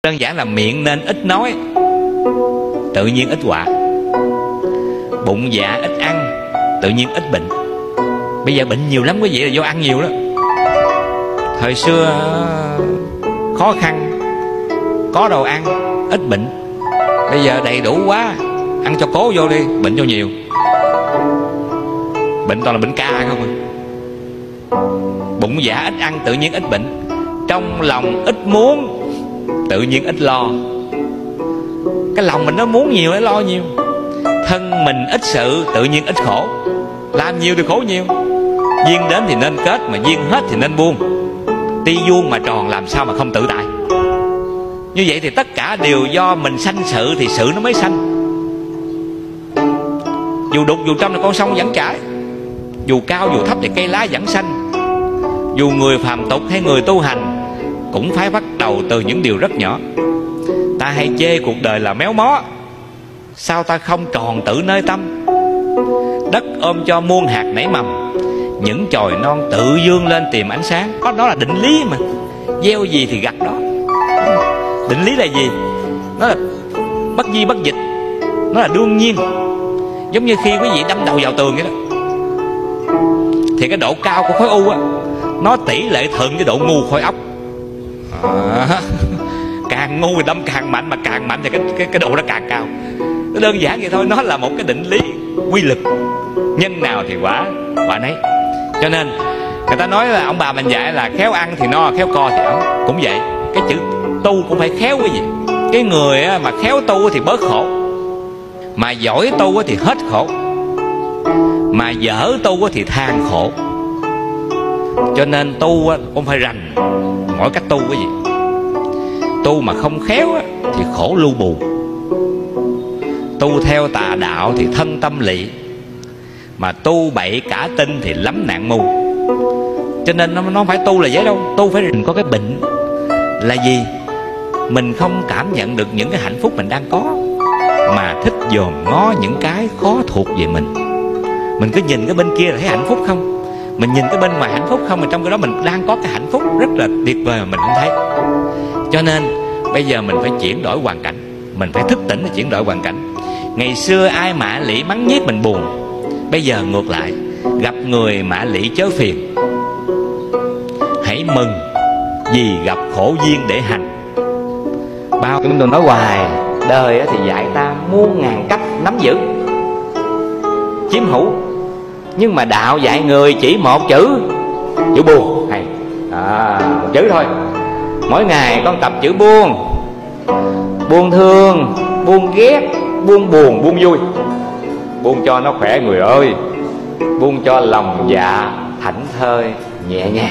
Đơn giản là miệng nên ít nói, tự nhiên ít họa. Bụng dạ ít ăn, tự nhiên ít bệnh. Bây giờ bệnh nhiều lắm quý vị là do ăn nhiều đó. Thời xưa khó khăn, có đồ ăn, ít bệnh. Bây giờ đầy đủ quá, ăn cho cố vô đi, bệnh cho nhiều. Bệnh toàn là bệnh ca không à. Bụng dạ ít ăn, tự nhiên ít bệnh. Trong lòng ít muốn, tự nhiên ít lo. Cái lòng mình nó muốn nhiều, nó lo nhiều. Thân mình ít sự, tự nhiên ít khổ. Làm nhiều thì khổ nhiều. Duyên đến thì nên kết, mà duyên hết thì nên buông. Ti vuông mà tròn, làm sao mà không tự tại. Như vậy thì tất cả đều do mình sanh sự thì sự nó mới sanh. Dù đục dù trong là con sông vẫn chảy, dù cao dù thấp thì cây lá vẫn xanh. Dù người phàm tục hay người tu hành cũng phải bắt đầu từ những điều rất nhỏ. Ta hay chê cuộc đời là méo mó, sao ta không tròn tự nơi tâm. Đất ôm cho muôn hạt nảy mầm, những chồi non tự dương lên tìm ánh sáng. Đó là định lý mà. Gieo gì thì gặt đó. Định lý là gì? Nó là bất di bất dịch, nó là đương nhiên. Giống như khi quý vị đâm đầu vào tường vậy đó, thì cái độ cao của khối u á, nó tỷ lệ thuận với độ ngu khối óc. Càng ngu thì đâm càng mạnh, mà càng mạnh thì cái độ nó càng cao. Nó đơn giản vậy thôi. Nó là một cái định lý quy luật. Nhân nào thì quả nấy. Cho nên người ta nói là ông bà mình dạy là khéo ăn thì no, khéo co thì ấm. Cũng vậy, cái chữ tu cũng phải khéo cái gì. Cái người mà khéo tu thì bớt khổ, mà giỏi tu thì hết khổ, mà dở tu thì than khổ. Cho nên tu cũng phải rành mỗi cách tu cái gì. Tu mà không khéo thì khổ lưu bù. Tu theo tà đạo thì thân tâm lị, mà tu bậy cả tin thì lắm nạn mưu. Cho nên nó không phải tu là dễ đâu. Tu phải có cái bệnh là gì? Mình không cảm nhận được những cái hạnh phúc mình đang có, mà thích dòm ngó những cái khó thuộc về mình. Mình cứ nhìn cái bên kia là thấy hạnh phúc không, mình nhìn cái bên ngoài hạnh phúc không, mà trong cái đó mình đang có cái hạnh phúc rất là tuyệt vời mà mình không thấy. Cho nên bây giờ mình phải chuyển đổi hoàn cảnh. Mình phải thức tỉnh để chuyển đổi hoàn cảnh. Ngày xưa ai mạ lị mắng nhiếc mình buồn, bây giờ ngược lại, gặp người mạ lị chớ phiền. Hãy mừng vì gặp khổ duyên để hành. Bao chúng tôi nói hoài, đời thì dạy ta muôn ngàn cách nắm giữ, chiếm hữu. Nhưng mà đạo dạy người chỉ một chữ buồn. Hay một chữ thôi. Mỗi ngày con tập chữ buông. Buông thương, buông ghét, buông buồn, buông vui. Buông cho nó khỏe người ơi. Buông cho lòng dạ thảnh thơi nhẹ nhàng.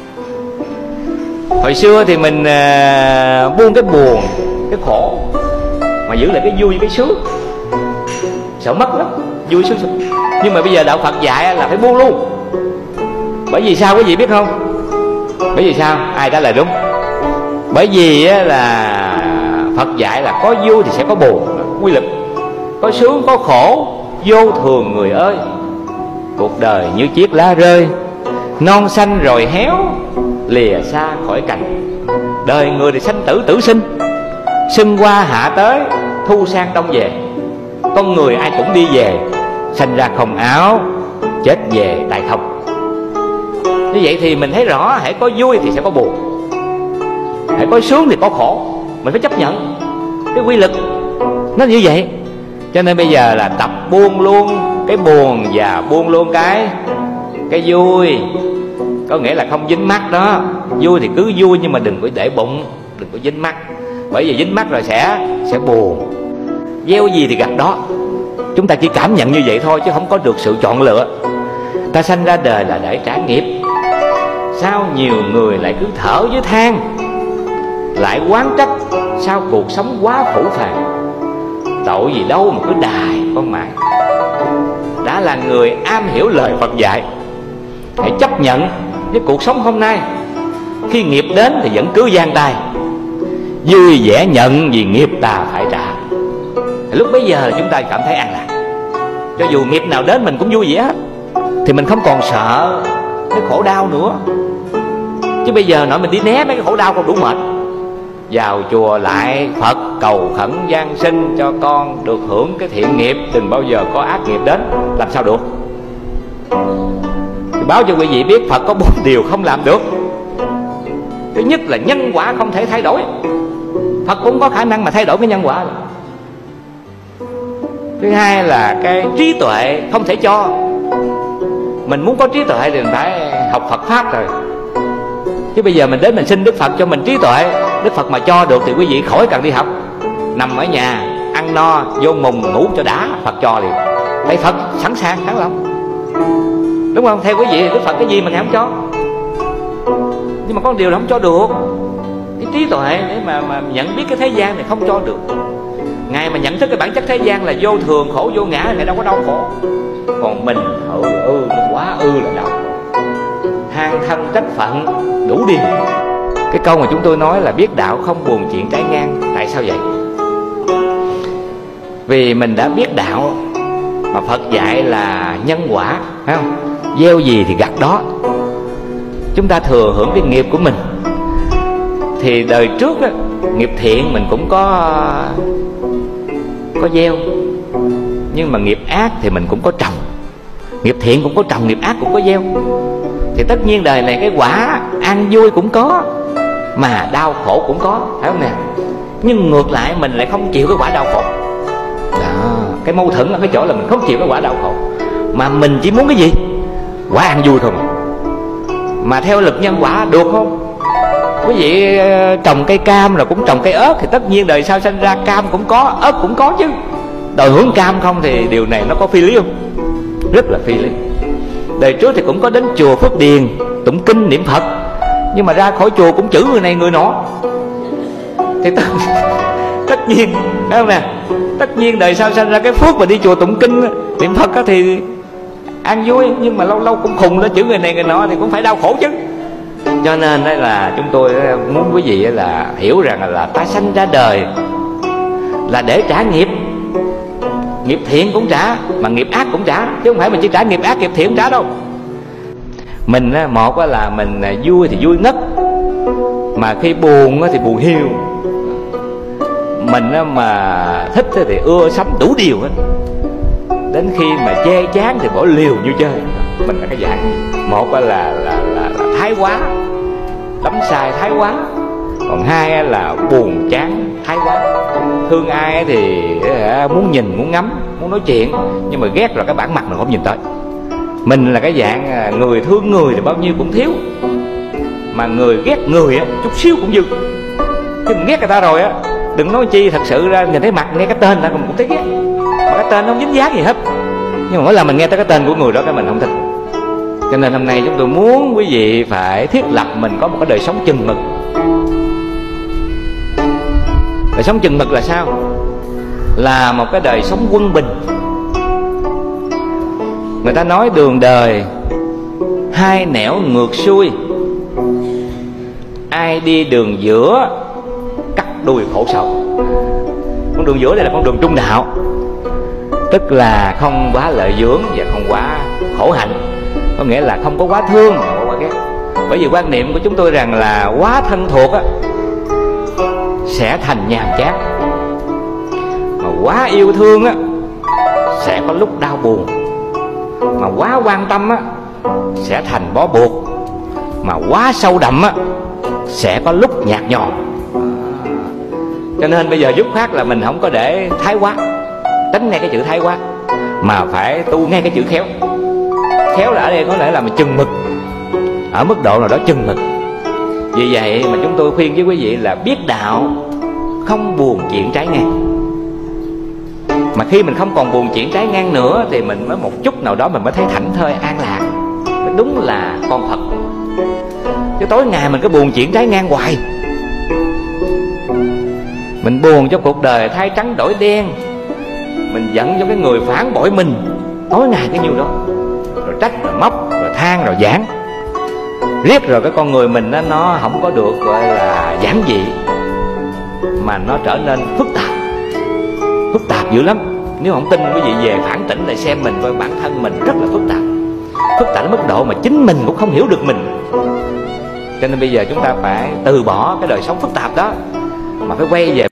Hồi xưa thì mình buông cái buồn, cái khổ, mà giữ lại cái vui, cái sướng. Sợ mất lắm, vui sướng. Nhưng mà bây giờ đạo Phật dạy là phải buông luôn. Bởi vì sao quý vị biết không? Bởi vì sao? Ai trả lời đúng? Bởi vì là Phật dạy là có vui thì sẽ có buồn, quy luật. Có sướng, có khổ, vô thường người ơi. Cuộc đời như chiếc lá rơi, non xanh rồi héo, lìa xa khỏi cành. Đời người thì sanh tử, tử sinh, xuân qua hạ tới, thu sang đông về. Con người ai cũng đi về, sanh ra không áo, chết về tay không. Như vậy thì mình thấy rõ, hãy có vui thì sẽ có buồn, hãy có sướng thì có khổ. Mình phải chấp nhận cái quy luật nó như vậy. Cho nên bây giờ là tập buông luôn cái buồn và buông luôn cái vui. Có nghĩa là không dính mắc đó. Vui thì cứ vui, nhưng mà đừng có để bụng, đừng có dính mắc. Bởi vì dính mắc rồi sẽ buồn. Gieo gì thì gặt đó. Chúng ta chỉ cảm nhận như vậy thôi, chứ không có được sự chọn lựa. Ta sanh ra đời là để trả nghiệp. Sao nhiều người lại cứ thở với than, lại oán trách sao cuộc sống quá phũ phàng. Tội gì đâu mà cứ đài con mãi. Đã là người am hiểu lời Phật dạy, hãy chấp nhận với cuộc sống hôm nay. Khi nghiệp đến thì vẫn cứ giang tay, vui vẻ nhận vì nghiệp ta phải trả. Lúc bấy giờ chúng ta cảm thấy an lạc. Cho dù nghiệp nào đến mình cũng vui vẻ hết, thì mình không còn sợ cái khổ đau nữa. Chứ bây giờ nói mình đi né mấy cái khổ đau còn đủ mệt. vào chùa lại Phật cầu khẩn giang sinh cho con được hưởng cái thiện nghiệp, đừng bao giờ có ác nghiệp đến. Làm sao được? Thì báo cho quý vị biết Phật có 4 điều không làm được. Thứ nhất là nhân quả không thể thay đổi, Phật cũng có khả năng mà thay đổi cái nhân quả. Thứ hai là cái trí tuệ không thể cho. Mình muốn có trí tuệ thì mình phải học Phật Pháp rồi. Chứ bây giờ mình đến mình xin Đức Phật cho mình trí tuệ, Đức Phật mà cho được thì quý vị khỏi cần đi học, nằm ở nhà ăn no vô mùng ngủ cho đã, Phật cho liền. Tại Phật sẵn sàng sẵn lòng, đúng không? Theo quý vị Đức Phật cái gì mà Ngài không cho? Nhưng mà có một điều là không cho được, cái trí tuệ để mà nhận biết cái thế gian này không cho được. Ngài mà nhận thức cái bản chất thế gian là vô thường khổ vô ngã, Ngài đâu có đau khổ. Còn mình quá là đau khổ, than thân trách phận đủ điều. Cái câu mà chúng tôi nói là biết đạo không buồn chuyện trái ngang. Tại sao vậy? Vì mình đã biết đạo mà Phật dạy là nhân quả, phải không? Gieo gì thì gặt đó. Chúng ta thừa hưởng cái nghiệp của mình. Thì đời trước á, nghiệp thiện mình cũng có gieo, nhưng mà nghiệp ác thì mình cũng có trồng. Nghiệp thiện cũng có trồng, nghiệp ác cũng có gieo. Thì tất nhiên đời này cái quả an vui cũng có, mà đau khổ cũng có, phải không nè? Nhưng ngược lại mình lại không chịu cái quả đau khổ đó. Cái mâu thuẫn ở cái chỗ là mình không chịu cái quả đau khổ, mà mình chỉ muốn cái gì? Quả an vui thôi. Mà theo lực nhân quả được không? Quý vị trồng cây cam rồi cũng trồng cây ớt, thì tất nhiên đời sau sinh ra cam cũng có, ớt cũng có chứ. Đòi hưởng cam không thì điều này nó có phi lý không? Rất là phi lý. Đời trước thì cũng có đến chùa Phước Điền tụng kinh niệm Phật, nhưng mà ra khỏi chùa cũng chửi người này người nọ. Thì tất nhiên, phải không nè? Tất nhiên đời sau sinh ra cái phước mà đi chùa tụng kinh niệm Phật thì an vui, nhưng mà lâu lâu cũng khùng lên chửi người này người nọ thì cũng phải đau khổ chứ. Cho nên đây là chúng tôi muốn quý vị là hiểu rằng là ta sanh ra đời là để trả nghiệp. Nghiệp thiện cũng trả, mà nghiệp ác cũng trả, chứ không phải mình chỉ trả nghiệp ác, nghiệp thiện không trả đâu. Mình một là mình vui thì vui ngất, mà khi buồn thì buồn hiu. Mình mà thích thì ưa sắm đủ điều hết, đến khi mà chê chán thì bỏ liều như chơi. Mình là cái dạng một là thái quá, đắm sai thái quá. Còn hai là buồn chán thái quá. Thương ai thì muốn nhìn, muốn ngắm, muốn nói chuyện, nhưng mà ghét rồi cái bản mặt mình không nhìn tới. Mình là cái dạng người thương người thì bao nhiêu cũng thiếu, mà người ghét người á chút xíu cũng dư. Chứ mình ghét người ta rồi á, đừng nói chi thật sự ra nhìn thấy mặt, nghe cái tên ta cũng thấy ghét, mà cái tên nó không dính dáng gì hết. Nhưng mà mỗi lần mình nghe tới cái tên của người đó cái mình không thích. Cho nên hôm nay chúng tôi muốn quý vị phải thiết lập mình có một cái đời sống chừng mực. Đời sống chừng mực là sao? Là một cái đời sống quân bình. Người ta nói đường đời hai nẻo ngược xuôi, ai đi đường giữa cắt đuôi khổ sầu. Con đường giữa đây là con đường trung đạo, tức là không quá lợi dưỡng và không quá khổ hạnh. Có nghĩa là không có quá thương, không có quá ghét. Bởi vì quan niệm của chúng tôi rằng là quá thân thuộc á sẽ thành nhàm chán, mà quá yêu thương á sẽ có lúc đau buồn, mà quá quan tâm á sẽ thành bó buộc, mà quá sâu đậm á sẽ có lúc nhạt nhòa. Cho nên bây giờ dứt khoát là mình không có để thái quá, tránh ngay cái chữ thái quá, mà phải tu ngay cái chữ khéo. Khéo là ở đây có lẽ là mình chừng mực, ở mức độ nào đó chừng mực. Vì vậy mà chúng tôi khuyên với quý vị là biết đạo không buồn chuyện trái ngang. Mà khi mình không còn buồn chuyện trái ngang nữa thì mình mới một chút nào đó mình mới thấy thảnh thơi an lạc. Đúng là con Phật. Chứ tối ngày mình cứ buồn chuyện trái ngang hoài, mình buồn cho cuộc đời thay trắng đổi đen, mình giận cho cái người phản bội mình, tối ngày cái nhiêu đó, rồi trách rồi móc rồi than rồi giảng, riết rồi cái con người mình nó không có được gọi là giản dị, mà nó trở nên phức tạp dữ lắm. Nếu không tin quý vị về phản tỉnh lại xem mình coi, bản thân mình rất là phức tạp đến mức độ mà chính mình cũng không hiểu được mình. Cho nên bây giờ chúng ta phải từ bỏ cái đời sống phức tạp đó, mà phải quay về